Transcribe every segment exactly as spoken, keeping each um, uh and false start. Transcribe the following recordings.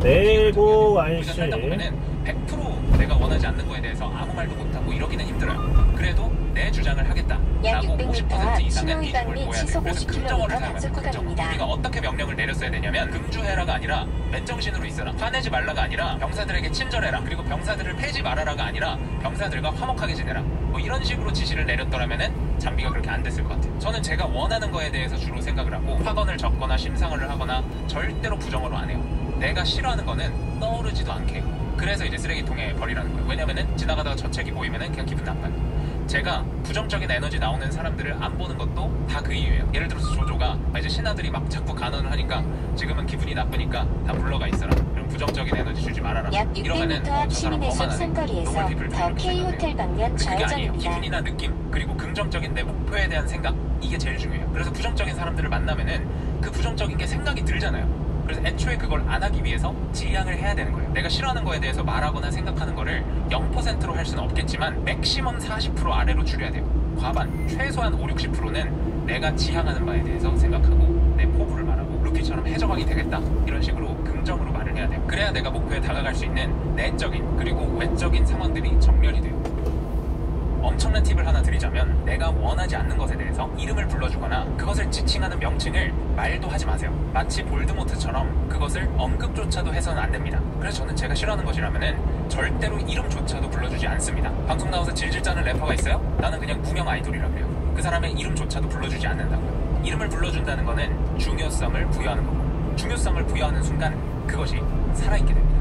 네고 아이씨. 살다 보면은 백 퍼센트 내가 원하지 않는 거에 대해서 아무 말도 못하고 이러기는 힘들어요. 그래도 내 주장을 하겠다라고 오십 퍼센트 이상은 이 힘을 보여야 돼요. 그래서 긍정어를 사용하세요. 긍정. 우리가 어떻게 명령을 내렸어야 되냐면 금주해라가 아니라 맨정신으로 있어라. 화내지 말라가 아니라 병사들에게 친절해라. 그리고 병사들을 패지 말아라가 아니라 병사들과 화목하게 지내라. 뭐 이런 식으로 지시를 내렸더라면은 장비가 그렇게 안 됐을 것 같아요. 저는 제가 원하는 거에 대해서 주로 생각을 하고 확언을 적거나 심상을 하거나 절대로 부정어로 안 해요. 내가 싫어하는 거는 떠오르지도 않게 해요. 그래서 이제 쓰레기통에 버리라는 거예요. 왜냐면은 지나가다가 저 책이 보이면은 그냥 기분 나빠요. 제가 부정적인 에너지 나오는 사람들을 안 보는 것도 다 그 이유예요. 예를 들어서 조조가 이제 신하들이 막 자꾸 간언을 하니까 지금은 기분이 나쁘니까 다 물러가 있어라. 그럼 부정적인 에너지 주지 말아라. 약 이러면은 육백 미터 어, 앞 시민의숲 삼거리에서 더 K호텔 방면 그게 아니에요. 좌회전입니다. 기분이나 느낌 그리고 긍정적인 내 목표에 대한 생각 이게 제일 중요해요. 그래서 부정적인 사람들을 만나면은 그 부정적인 게 생각이 들잖아요. 그래서 애초에 그걸 안 하기 위해서 지양을 해야 되는 거예요. 내가 싫어하는 거에 대해서 말하거나 생각하는 거를 영 퍼센트로 할 수는 없겠지만 맥시멈 사십 퍼센트 아래로 줄여야 돼요. 과반, 최소한 오십, 육십 퍼센트는 내가 지향하는 바에 대해서 생각하고 내 포부를 말하고 루피처럼 해적왕이 되겠다 이런 식으로 긍정으로 말을 해야 돼요. 그래야 내가 목표에 다가갈 수 있는 내적인 그리고 외적인 상황들이 정렬이 돼요. 엄청난 팁을 하나 드리자면 내가 원하지 않는 것에 대해서 이름을 불러주거나 그것을 지칭하는 명칭을 말도 하지 마세요. 마치 볼드모트처럼 그것을 언급조차도 해서는 안 됩니다. 그래서 저는 제가 싫어하는 것이라면은 절대로 이름조차도 불러주지 않습니다. 방송 나와서 질질 짜는 래퍼가 있어요? 나는 그냥 무명 아이돌이라 그래요. 그 사람의 이름조차도 불러주지 않는다고요. 이름을 불러준다는 거는 중요성을 부여하는 거고 중요성을 부여하는 순간 그것이 살아있게 됩니다.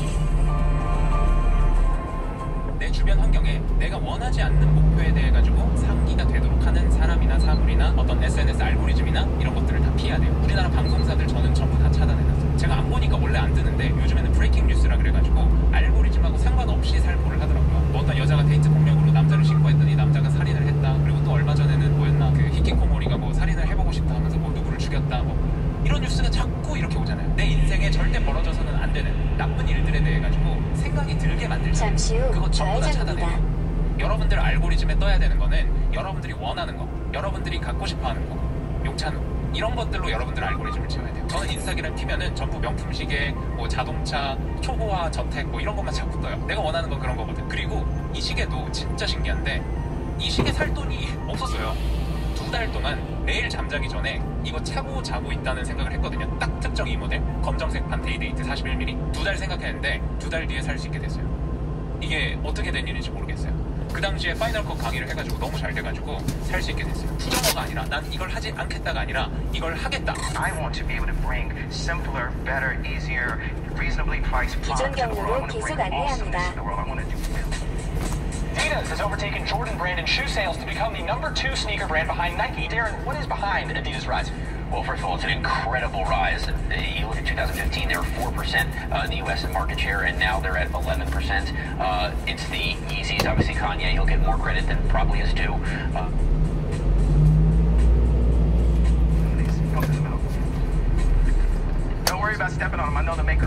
내 주변 환경에 내가 원하지 않는 목표에 대해 가지고 상기가 되도록 하는 사람이나 사물이나 어떤 에스엔에스 알고리즘이나 이런 것들을 다 피해야 돼요. 우리나라 방송사들 저는 전부 다 차단해놨어요. 제가 안 보니까 원래 안 뜨는데 요즘에는 브레이킹 뉴스라 그래가지고 알고리즘하고 상관없이 살포를 하더라고요. 뭐 어떤 여자가 데이트 폭력으로 남자를 신고했더니 남자가 살인을 했다. 그리고 또 얼마 전에는 뭐였나 그 히키코모리가 뭐 살인을 해보고 싶다 하면서 뭐 누구를 죽였다 뭐 이런 뉴스가 자꾸 이렇게 오잖아요. 내 인생에 절대 벌어져서는 안 되는 나쁜 일들에 대해 가지고 생각이 들게 만들잖아요. 잠시 후 그거 전부 다 차단해요. 여러분들 알고리즘에 떠야 되는 거는 여러분들이 원하는 거, 여러분들이 갖고 싶어하는 거, 용찬우 이런 것들로 여러분들 알고리즘을 채워야 돼요. 저는 인스타그램 키면은 전부 명품 시계, 뭐 자동차, 초보화, 저택 뭐 이런 것만 자꾸 떠요. 내가 원하는 건 그런 거거든. 그리고 이 시계도 진짜 신기한데 이 시계 살 돈이 없었어요. 두 달 동안 매일 잠자기 전에 이거 차고 자고 있다는 생각을 했거든요. 딱 특정 이 모델 검정색판 데이데이트 사십일 밀리미터 두 달 생각했는데 두 달 뒤에 살 수 있게 됐어요. 이게 어떻게 된 일인지 모르겠어요. 그 당시에 파이널 컷 강의를 해가지고 너무 잘 돼가지고 살 수 있게 됐어요. 부정어가 아니라 난 이걸 하지 않겠다가 아니라 이걸 하겠다. I want to be able to bring simpler, better, easier, reasonably priced 기존 경로로 계속 안내합니다. Adidas has overtaken Jordan brand in shoe sales to become the number two sneaker brand behind Nike. Darren, what is behind Adidas' rise? Well, first of all, it's an incredible rise. You look at two thousand fifteen, they were four percent uh, in the U S in market share, and now they're at eleven percent. Uh, it's the Yeezys. Obviously, Kanye, he'll get more credit than probably is due. Uh, Don't worry about stepping on them. I know the maker.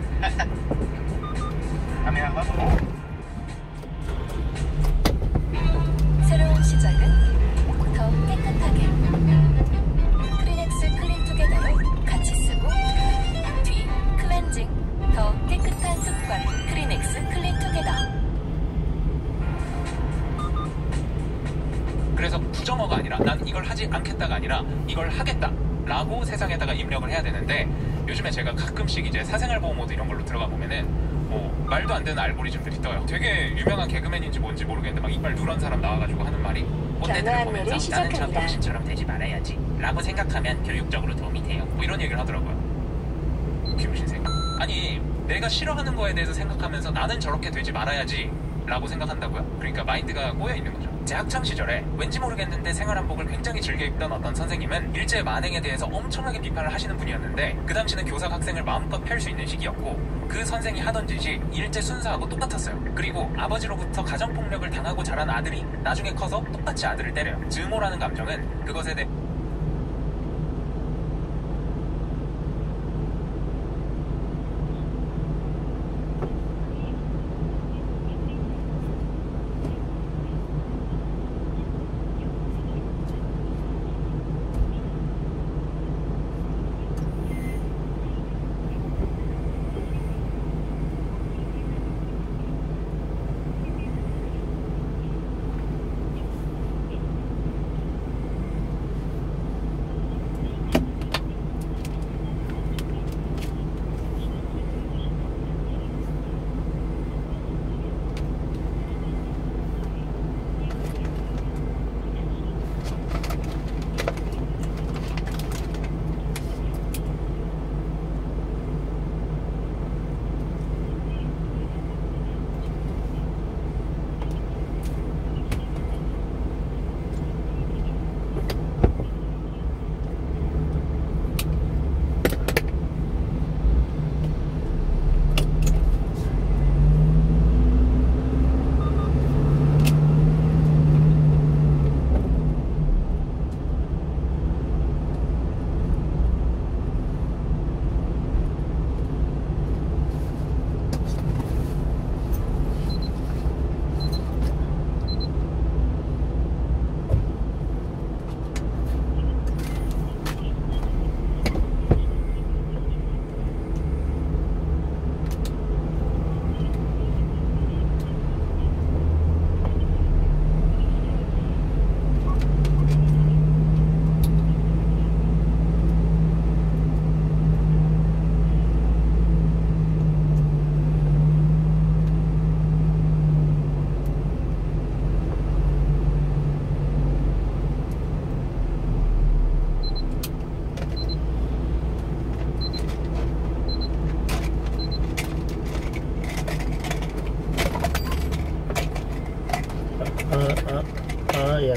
I mean, I love them. 새로운 시작은 더 깨끗하게 크리넥스 클린투게더를 같이 쓰고 뒤 클렌징 더 깨끗한 습관 크리넥스 클린투게더. 그래서 부정어가 아니라 난 이걸 하지 않겠다가 아니라 이걸 하겠다 라고 세상에다가 입력을 해야 되는데 요즘에 제가 가끔씩 이제 사생활 보호 모드 이런 걸로 들어가 보면은 뭐 말도 안 되는 알고리즘들이 떠요. 되게 유명한 개그맨인지 뭔지 모르겠는데 막 이빨 누런 사람 나와가지고 하는 말이 꼰대들을 보면서 나는 저 병신처럼 되지 말아야지 라고 생각하면 교육적으로 도움이 돼요. 뭐 이런 얘기를 하더라고요. 귀신 생각. 아니 내가 싫어하는 거에 대해서 생각하면서 나는 저렇게 되지 말아야지 라고 생각한다고요? 그러니까 마인드가 꼬여있는 거죠. 제 학창시절에 왠지 모르겠는데 생활한복을 굉장히 즐겨 입던 어떤 선생님은 일제 만행에 대해서 엄청나게 비판을 하시는 분이었는데 그 당시는 교사 학생을 마음껏 펼 수 있는 시기였고 그 선생이 하던 짓이 일제 순사하고 똑같았어요. 그리고 아버지로부터 가정폭력을 당하고 자란 아들이 나중에 커서 똑같이 아들을 때려요. 증오라는 감정은 그것에 대해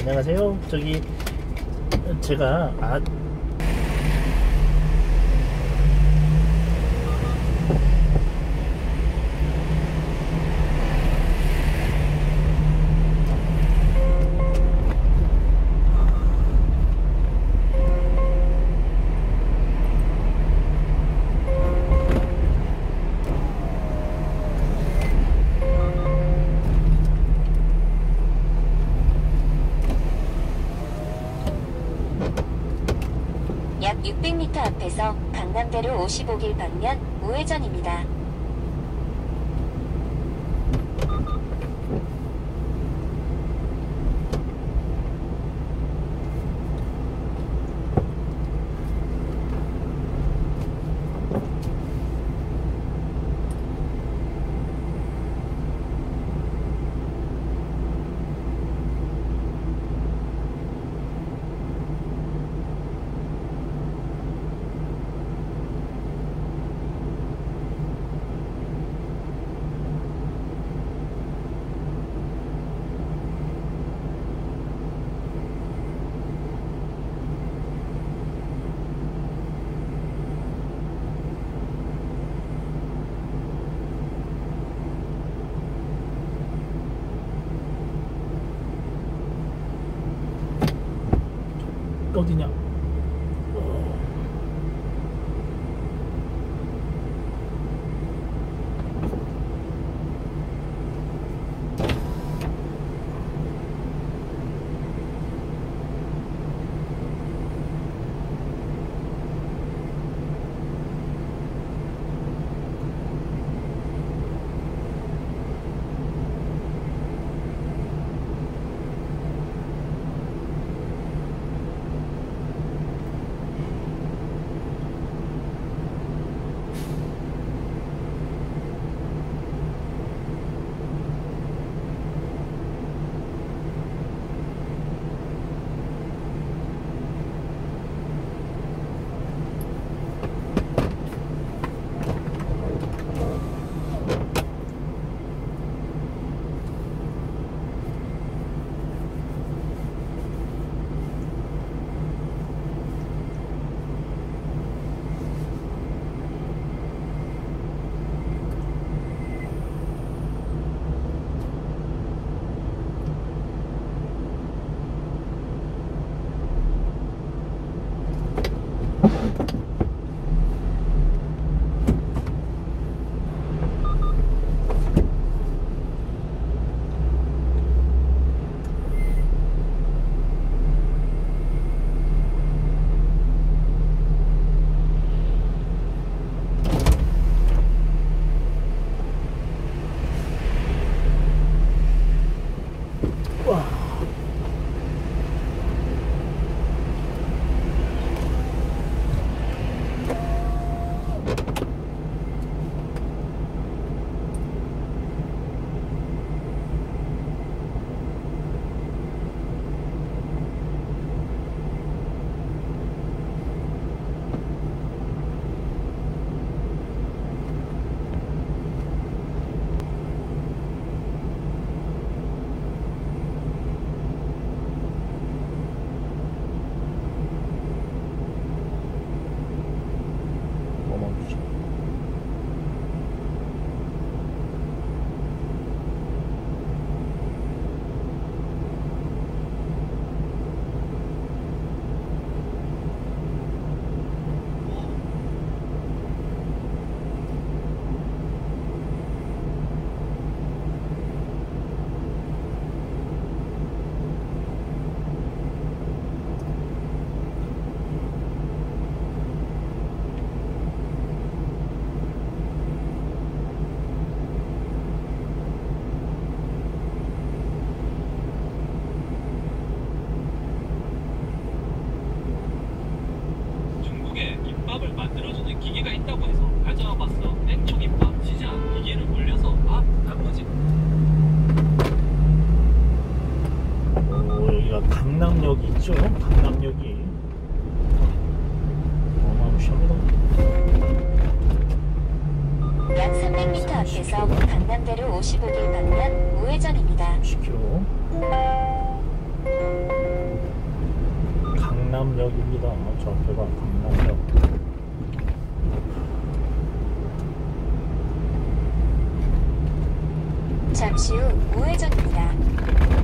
안녕하세요. 저기 제가 아 약 육백 미터 앞에서 강남대로 오십오 길 방면 우회전입니다. 어디냐? 강남역이 있죠. 강남역이 어마무시합니다. 약 삼백 미터 앞에서 강남대로 오십오 길 방면 우회전입니다. 십 킬로미터. 강남역입니다. 저 앞에가 강남역. 잠시 후 우회전입니다.